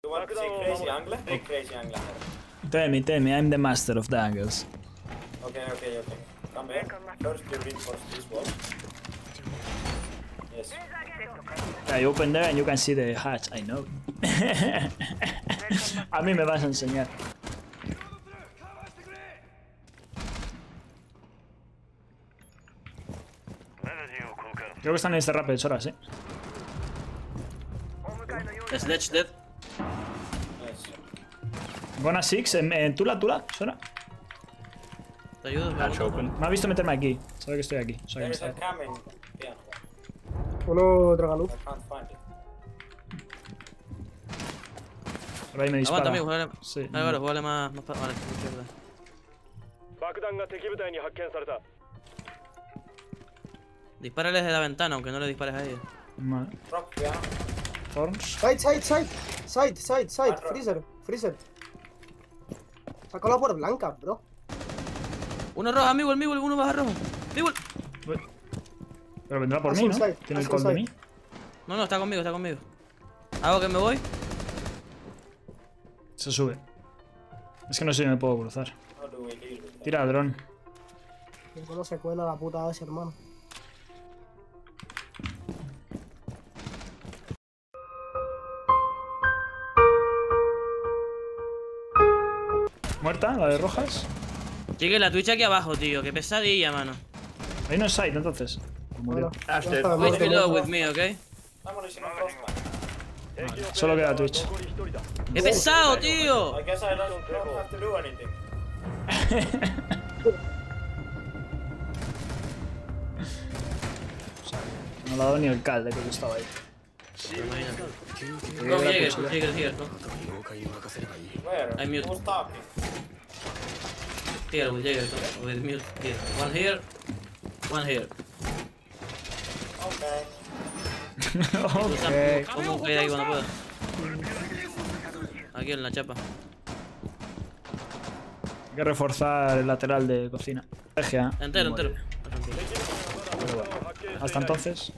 You want to see crazy angle? Big crazy angle. Tell me, I'm the master of the angles. Okay. Come here. First you reinforce this wall. Yes. Yeah, you open there and you can see the hatch, I know. A mí me vas a enseñar. Creo que están en este rappel, horas, Sledge dead. Nice. Gonna 6, Tula, Sora. Te ayudo. Hatch open. Me ha visto meterme aquí. Sabe que estoy aquí. Sabe There que is a estoy aquí. cam in. Yeah. Uno tragaluz. I can't find it. Por ahí me dispara. Aguanta, amigo, jugale. Sí. Vale, jugale más para vale, izquierda. Dispárales de la ventana, aunque no le dispares a ellos. Vale. Rock, yeah. Thorns. Side. Freezer. Sacó la por blanca, bro. Uno rojo, amigo, uno baja rojo. Amigo. Pero vendrá por mí, Azul ¿no? side, Tiene el azul call de side. mí. No, está conmigo. Hago que me voy. Se sube. Es que no sé si me puedo cruzar. How do we deal with that? Tira el dron. ¿Cómo se cuela la puta ese, hermano? ¿Muerta? ¿La de rojas? Sigue la Twitch aquí abajo, tío. Qué pesadilla, mano. Ahí no es side, entonces. Murió. Bueno, Ash ya dead. está, Wait muerto, below muerto. with me, ¿ok? Someone is in a frostbite. Vale. Solo queda Twitch. ¡Qué pesado, tío! I guess I don't have to do anything. No le ha dado ni el cal de que yo estaba ahí. Go Jäger here, go. Where? I'm mute. Who's talking? Here with Jäger, go. With mute, here. One here. Okay. Ok. Pongo un Jäger ahí cuando pueda. Aquí en la chapa. Hay que reforzar el lateral de cocina. Estrategia. Entero. Pero bueno. Hasta entonces.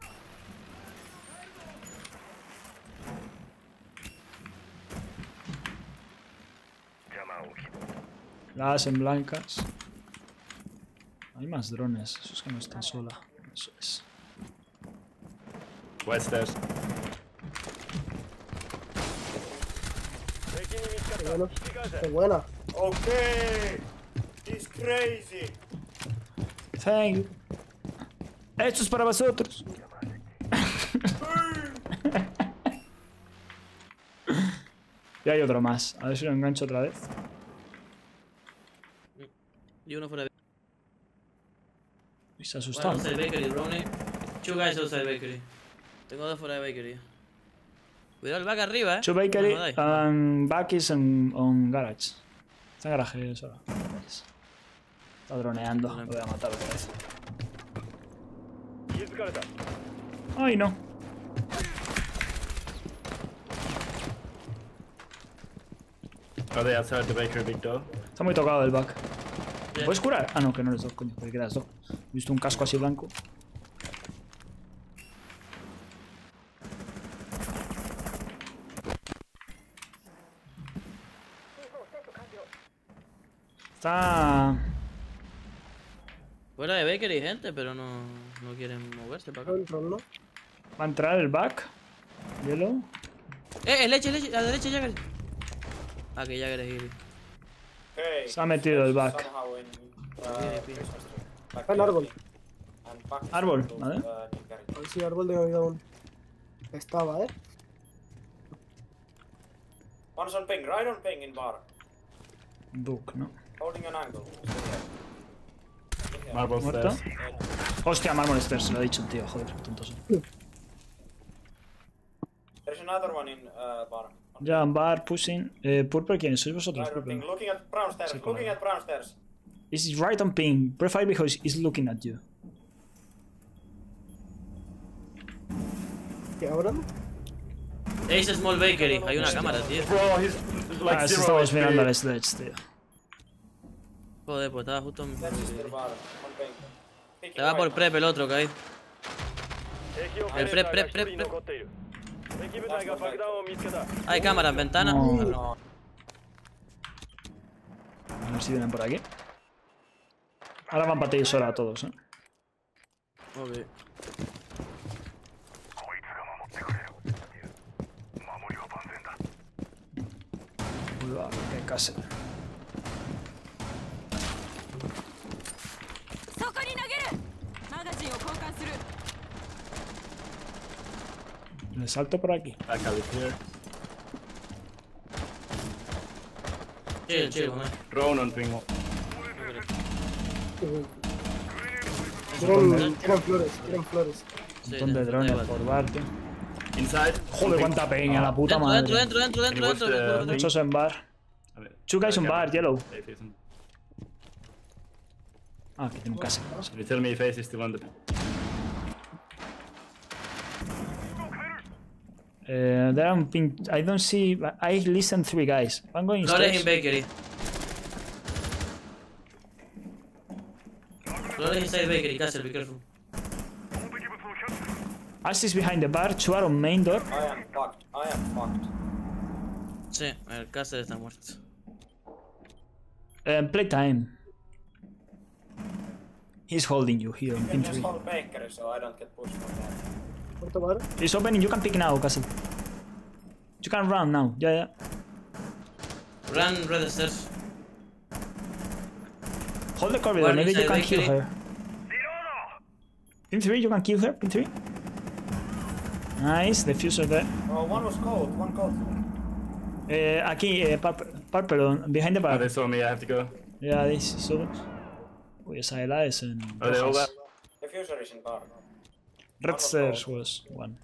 Las en blancas. Hay más drones. Eso es que no están sola. Eso es. West stairs. Qué buena. Okay. He's crazy. Thank you. Esto es para vosotros. Y hay otro más. A ver si lo engancho otra vez. Y uno fuera de... Y se One asustado. outside bakery, Brownie. Two guys outside bakery. Tengo dos fuera de bakery. Cuidado el back arriba, Two bakery No jodáis. and back is on garage. Está en garaje solo. Está droneando. Lo voy a matar otra vez. Ay, no. Are they outside the bakery, big door? Está muy tocado el back. Bien. ¿Puedes curar? Ah, no, que no eres dos, coño. Porque que eras dos. He visto un casco así blanco. Está... Fuera de bakery, gente, pero no quieren moverse para acá. Control, ¿no? Va a entrar el back. Yellow. Leche, a la derecha, Jagger. Ah, que Jagger es Giri. Okay. Se ha metido el back. Somehow in Christmas tree. Back El árbol. and back Árbol, to, ¿vale? Nikkari. A ver si árbol de oído aún. Estaba, One's on ping, right on ping in bar. Duke, ¿no? Holding an angle. Marble ¿Muerto? stairs. Hostia, Marmol Stairs, se lo ha dicho el tío, joder, tonto soy. There's another one in bar. Ya, bar, pushing. Purple, ¿quiénes sois vosotros? Right on ping, Purple. looking at brown stairs. Sí, Looking at brown stairs. It's right on ping. Profile because he's looking at you. ¿Qué ahora? Ace Small Bakery. Hay una cámara, tío. Bro, he's like Ah, si zero estamos HP. mirando al Sledge, tío. Joder, pues estaba justo en... That's just their bar. On ping. Picking Te va right por now. prep el otro que hay. El prep. Hay cámara en ventana. No. No. A ver si vienen por aquí. Ahora van para ti sola a todos, ¿eh? Ok. Uy, va, qué casa. そこに投げるマガジンを交換する Le salto por aquí. Back out here. Chill, chill, man. Drone on ping. Tienen flores, tienen flores. Sí, Un montón de drones por bar, tío. Inside. Joder, cuánta peña, la puta Dentro, madre. dentro. Muchos en bar. A ver. Two guys on bar, yellow. Hey, Jason. Ah, aquí tiene un casa. You tell me if Ace is still on the... There are pink. I don't see. I listen 3 guys. I'm going Flores stairs. in bakery. Flores inside bakery, Castle, be careful. Ash is behind the bar. 2 are on main door. I am fucked. I am fucked. Sí, el Castle está muerto. Playtime. He's holding you here on You pin can just 3. hold bakery so I don't get pushed from there. Puerto bar. He's opening. You can pick now, Castle. You can run now. Yeah. Run red stairs. Hold the corridor. One Maybe you inside can kill bakery. her. Pin 3, you can kill her. Pin 3. Nice. Diffuser there. Oh, one was cold. One cold. Aquí, purple, behind the Oh, bar. they saw me, I have to go. Yeah, this is so. Uy, esa hela es en. Are they all rojas. there? Diffuser is in bar. Red stairs was 1.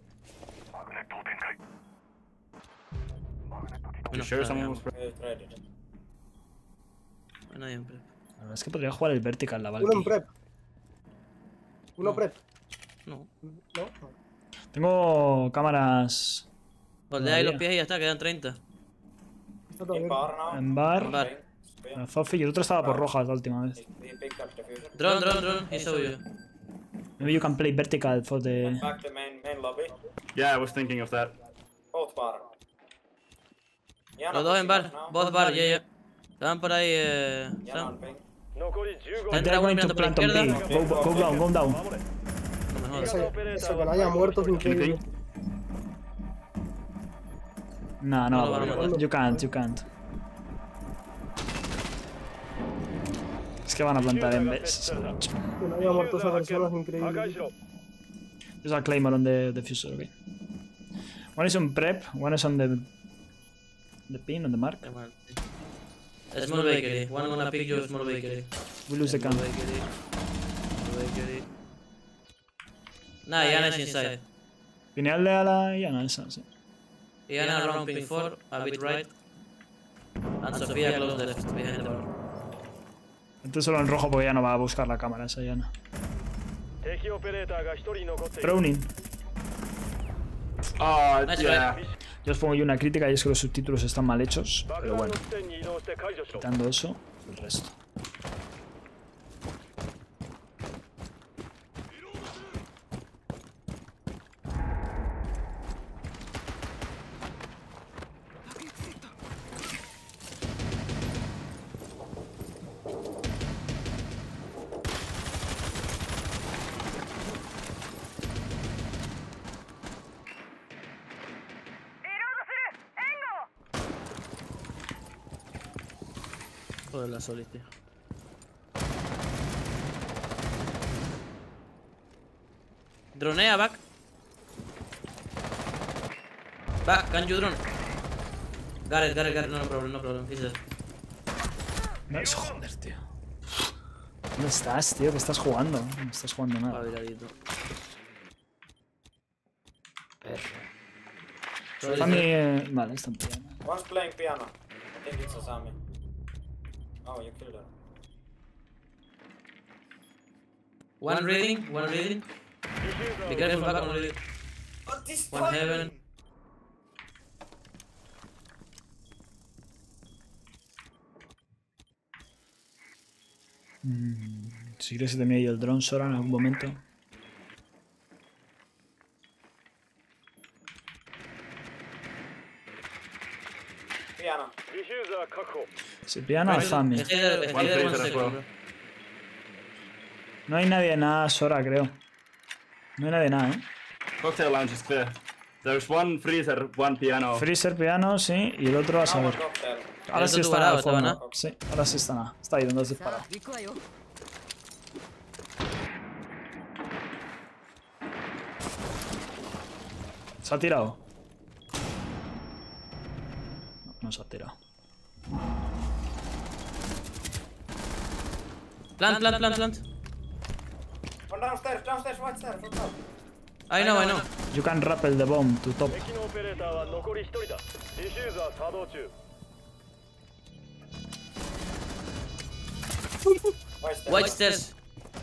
You sure someone was... We traded it. Bueno, ahí en prep. La verdad es que podría jugar el vertical la Uno en Valkyrie. prep. Uno No. prep. No. ¿No? Tengo cámaras Holdea ahí los Todavía. pies y ya está, quedan 30. Está todo In bien. bar now. en bar. Bar. En Zofi y el otro estaba por rojas la última vez. He picked up diffuser. Drone, he saw you. Maybe you can play vertical for the. Went back to main lobby. Yeah, I was thinking of that. Both bar. Yana Los dos en pushing bar, us now. both bar, yeah. Estaban por ahí, Yana on Sam. ping. Entra uno They're going to mirando por la plant on B. izquierda. Go down, go down. No me jodas. Eso, que no haya muerto es increíble. No, No no, lo van a matar. you can't. Es que van a plantar en B. Que no haya muerto esa persona es increíble. There's a claymore on the diffuser, okay. One is on prep, one is on the pin, on the mark. Small bakery, one gonna pick you small bakery. We lose the Small camp. bakery. Small bakery. Nah, Yana is inside. Pinearle a la Yana esa, sí. Yana around ping 4, a bit right. And Sofia close left, behind the bar. Entonces solo en rojo porque ya no va a buscar la cámara esa Yana. Browning. Oh, Nice yeah. Yo os pongo yo una crítica y es que los subtítulos están mal hechos, pero bueno, quitando eso, el resto. Joder, la Solis, tío. Dronea, back. Back, can you drone? Got it, no problem, he's dead. No, es joder, tío. ¿Dónde estás, tío? ¿Qué estás jugando? No estás jugando Va nada. viradito. Perro. Fami, vale, están pillando. One's playing piano. I think it's Asami. Oh, you killed her. One reading. Be careful, back on reading. Oh, this One heaven. Si quieres que te mire yo el drone, Sora, en algún momento. Piano. Si piano, Zami. El healer One one freezer as second, well. bro. No hay nadie en A, Sora, creo. No hay nadie en A, Cocktail lounge is clear. There's one freezer, one piano. Freezer, piano, sí. Y el otro a saber. Vamos, cóctel. Ahora sí ¿El otro está al parado, fondo. estaban Sí, ahora sí está nada. Está ahí donde has さ disparado. あ行くわよ ¿Se ha tirado? No, no se ha tirado. Plant. One downstairs, right stairs, watch out. I know. You can rappel the bomb to top. 敵のオペレーターは残り1人だ。ディフューザー作動中。 White stairs. White stairs.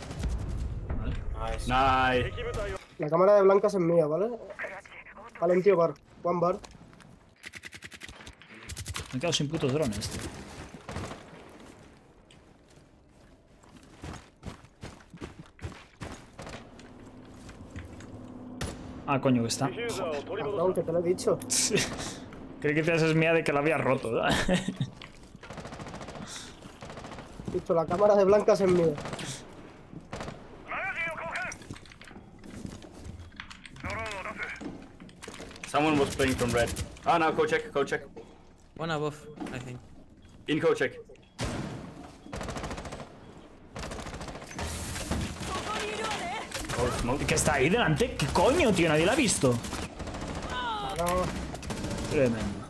Nice. Nice. 敵部隊を La cámara de blancas es mía, ¿vale? Vale, un tío bar. One bar. Me he quedado sin putos drones, tío. Ah, coño, que está. ディフューザーを取り戻 Cabrón, que te lo he dicho. Sí. Creí que decías es mía de que la había roto, ¿verdad? Dicho, la cámara de blancas es mía. Someone was playing from red. Ah, no, go check. One above, I think. In go check. ここにいるわね Or smoke. ¿Qué está ahí delante? ¿Qué coño, tío? Nadie la ha visto. No, Tremendo.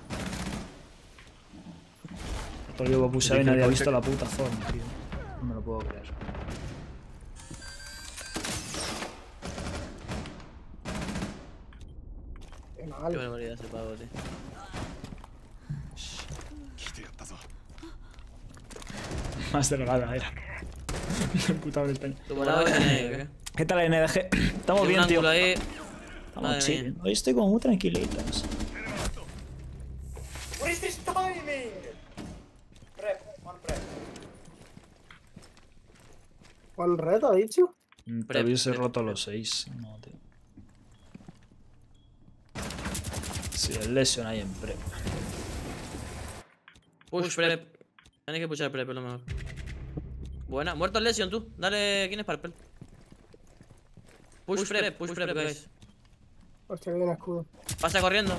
Porque yo puse y nadie ha visto la puta forma, tío. No me lo puedo creer. qué Qué mal. barbaridad ese pavo, tío. Más delgada era. Puta en España. Tu parado es en ¿qué? ¿Qué tal, NDG? Estamos Tiene bien, un tío. ángulo ahí. Estamos Madre chill. mía. Hoy estoy como muy tranquilitos. What is this timing? Prep, one prep. One red, ha dicho. Te hubiese roto los 6. No, tío. Sí, el Lesion ahí en prep. Push prep. Tienes que pushar prep, es lo mejor. Buena, muerto el Lesion tú. Dale, ¿quién es Purple? Push prep, guys. Hostia, que viene escudo. Pasa corriendo.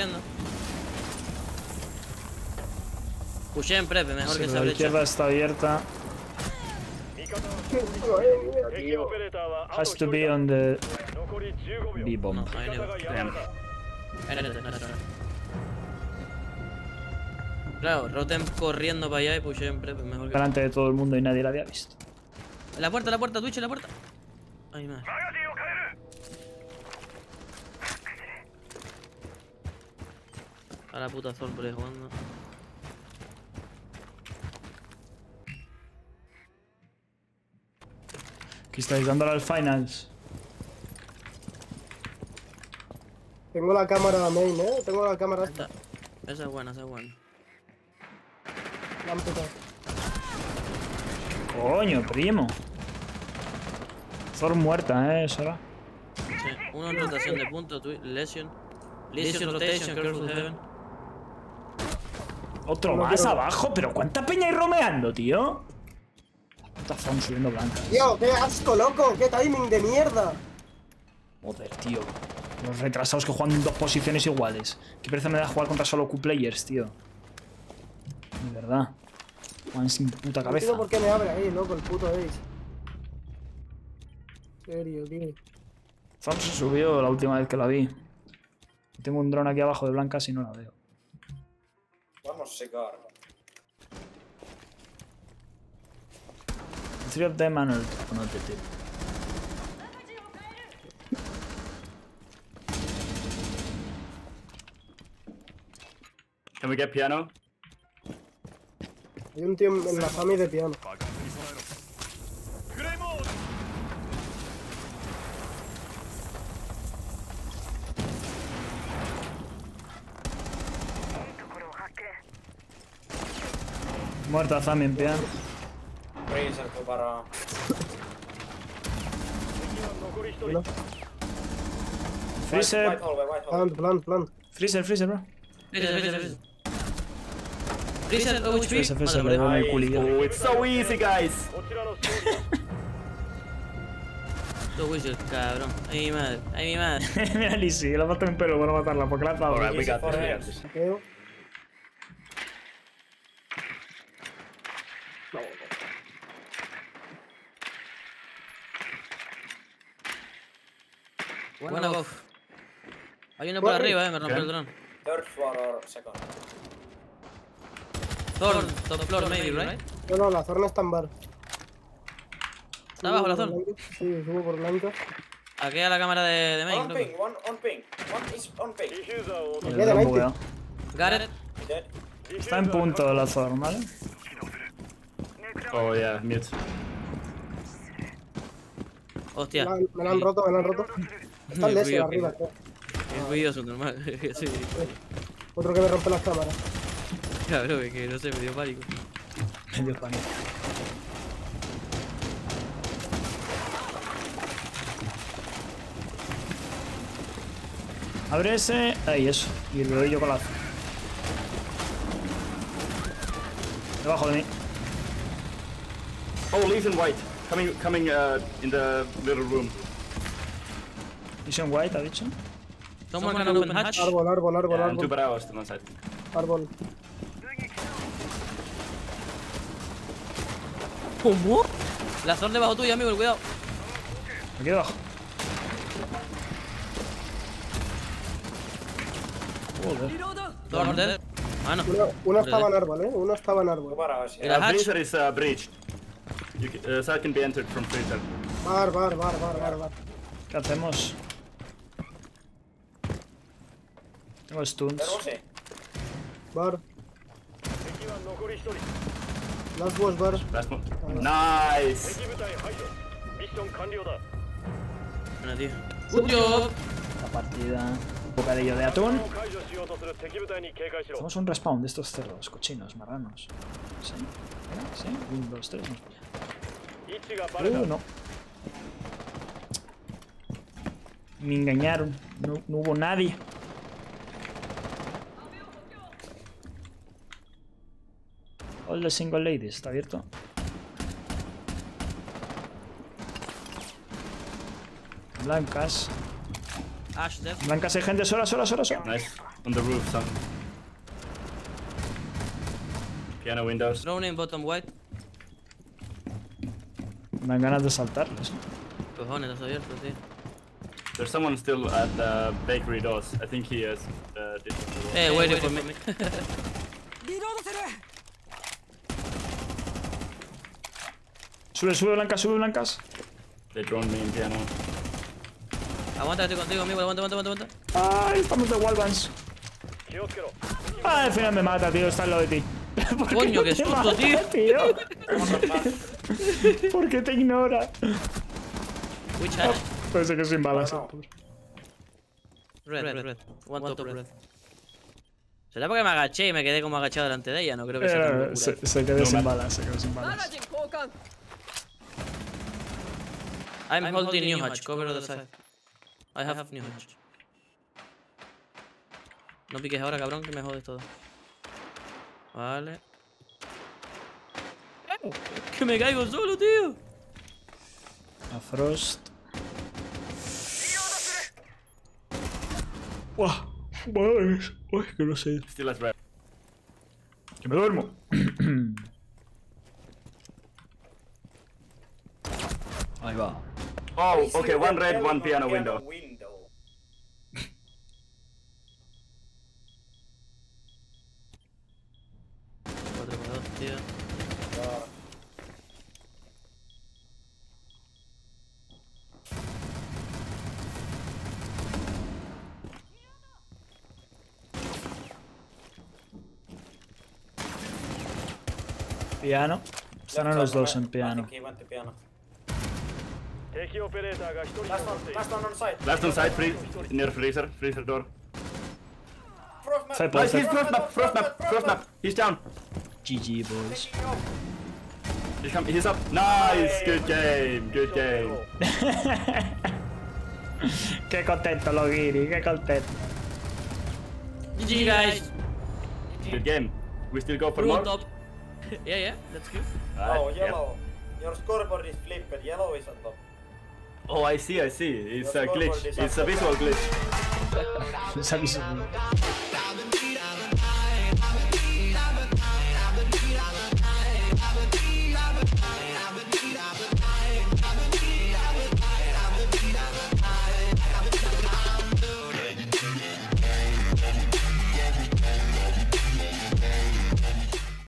Pushé en prep, mejor Sí, que esa la brecha. izquierda está abierta. 味方の 敵オペレーターはあと Has 1 to 人 be だ。 味the 残り15秒。 B bomb. No, I 味 know. 方がやられた。 Claro, Rotem corriendo para allá y pushé en prep, mejor que... Delante de todo el mundo y nadie la había visto. La puerta, Twitch, la puerta. Ay, más. A la puta Zor por ahí jugando. Aquí estáis dándole al finals. Tengo la cámara main, Tengo la cámara esta. Esa es buena, La han petado. Coño, primo. Thor muerta, Sora. Sí, uno en rotación de punto, Lesion. Lesion rotation, careful heaven. Otro No más quiero- abajo, pero ¿cuánta peña hay romeando, tío? La puta Thorn subiendo blanca. Tío, qué asco, loco. Qué timing de mierda. Joder, tío. Los retrasados que juegan en 2 posiciones iguales. Qué pereza me da jugar contra solo Q-players, tío. De verdad. Juegan sin puta No cabeza. entiendo por qué me abre ahí, loco, el puto Ace. En serio, tío. Thorn se subió la última vez que la vi. Tengo un dron aquí abajo de blanca si no la veo. Vamos, cigar. 3 of them and no te tiro. Can we get piano? Hay un tío en la Fami de piano. Muerta Zami en piano. Freezer, tu para. 敵は残り1人。 No. White Freezer. hallway, white hallway. Plant. Freezer, bro. Freezer. Freezer, low HP. Ese se Madre le mía. va el culillo. Oh, it's so easy, guys. こちらの勝利 Dos whistles, cabrón. Ay, mi madre. Ay, mi madre. Mira, Lizzie, lo mato en pelo para matarla, porque la ha dado. Alright, we got this, we got this. Saqueo. Buena Goff. Hay uno por arriba, me rompió el dron. Third floor or second. Thorn, top floor, maybe, right? No, la zona está en bar. Está abajo la zona. Sí, subo por blanca. Aquí a la cámara de main, On loco. ping, one on ping. One is on ping. ディフューザーを El Queda dron 90. bugueado. Got it. Dead. Está en punto la zona, ¿vale? Oh yeah, mute. Hostia. Me la han roto, me la han roto. Está el Lessing Cuidado, arriba, cuidado. tío. Es ruidoso, normal. Sí. Otro que me rompe las cámaras. Cabrón, es que no sé, me dio pánico. Medio pánico. Abre ese. Ahí, eso. Y le doy yo con la. Debajo de mí. Oh, Lee's in white. Coming in the little room. Vision White, ha dicho. Someone can open hatch. Árbol, árbol, árbol, Yeah, and two árbol. Bravos still on side. Árbol. ¿Cómo? La zona debajo tuya, amigo, cuidado. Aquí debajo. Joder. Thorn dead. Ah, no. Uno estaba en árbol, uno estaba en árbol. Barrage. Era hatch. Freezer is breached. Side can be entered from freezer. Bar. ¿Qué hacemos? Tengo stuns. There was it. Bar. 敵は残り1人 Last was bar. Last one. Nice. 敵部隊排除ミッション完了だ Buena, tío. Good job. La partida. Un bocadillo de atún. 解除しようとする敵部隊に警戒しろ Hacemos un respawn de estos cerdos, cochinos, marranos. ¿Sí? ¿Sí? 1, 2, 3. 位置がバレた No. Me engañaron. No hubo nadie. All the single ladies, ¿está abierto? Blancas. Ash dead. Blancas hay gente sola. Nice. On the roof, son. Piano windows. Drone in bottom white. Me dan ganas de saltarles. Cojones, estás abierto, tío. There's someone still at the bakery doors. I think he has Waiting for me. リロードする Sube, blancas. They droned me in piano. Aguanta, estoy contigo, amigo. Aguanta. Ay, estamos de Wallbands. 気をつけろ Ay, al final me mata, tío. Está al lado de ti. ¿Por qué Coño, no qué te susto, mata, tío. ¿Por qué te ignora? Which hatch? Parece que sin balas. Red. One top red. ¿Será porque me agaché y me quedé como agachado delante de ella? No creo que sea tan locura. Se quedó sin No, balas, マガジン交換 I'm holding new hatch. Cover the side. I have new hatch. No piques ahora, cabrón, que me jodes todo. Vale. Que me caigo solo, tío. A Frost. ¡Buah! Madre, uy, que no sé. Still at red. Que me duermo. Ahí va. Oh, okay, one red, one piano window. Cuatro por dos, tío. Piano. Están los dos en piano. He went to piano. 敵オペレーターが1人 Last 残ってい one る on side. Last on side, near freezer door. Frost map. Side Nice, play, he's frost map. He's down. GG, boys. He's up. Nice, good game. Qué contento, Logiri, qué contento. GG, guys. Good game. We still go for Blue more? on top. Yeah, that's good. Alright, No, yep. yellow. Your scoreboard is flipped. Yellow is on top. Oh, I see. It's Your a scoreboard glitch. is It's a upside visual down. glitch. Se ha visto.